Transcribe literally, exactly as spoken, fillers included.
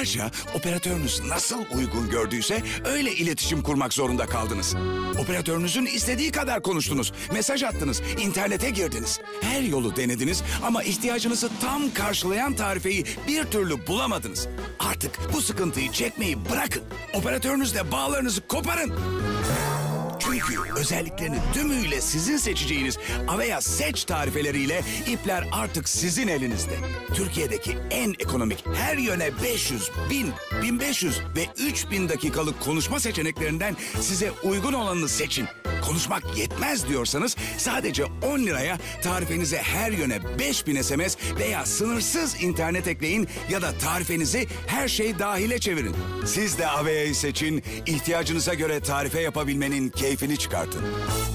Yıllarca operatörünüz nasıl uygun gördüyse öyle iletişim kurmak zorunda kaldınız. Operatörünüzün istediği kadar konuştunuz, mesaj attınız, internete girdiniz. Her yolu denediniz ama ihtiyacınızı tam karşılayan tarifeyi bir türlü bulamadınız. Artık bu sıkıntıyı çekmeyi bırakın. Operatörünüzle bağlarınızı koparın. Çünkü özelliklerini tümüyle sizin seçeceğiniz Avea Seç tarifeleriyle ipler artık sizin elinizde. Türkiye'deki en ekonomik her yöne beş yüz, bin, bin beş yüz ve üç bin dakikalık konuşma seçeneklerinden size uygun olanını seçin. Konuşmak yetmez diyorsanız sadece on liraya tarifenize her yöne beş bin S M S veya sınırsız internet ekleyin ya da tarifenizi her şey dahile çevirin. Siz de Avea'yı seçin, ihtiyacınıza göre tarife yapabilmenin keyfini çıkartın.